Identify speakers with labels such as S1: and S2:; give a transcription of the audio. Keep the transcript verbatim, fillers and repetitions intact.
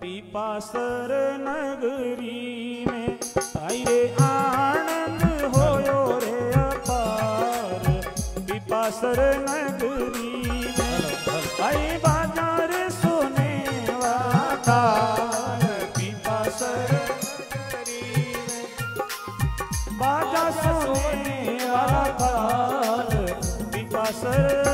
S1: पीपासर नगरी में आई रे आनंद होयो रे अपार पीपासर नगरी में आई बाजार सोने वाला पीपासर नगरी में बाजार सोने वाला पीपासर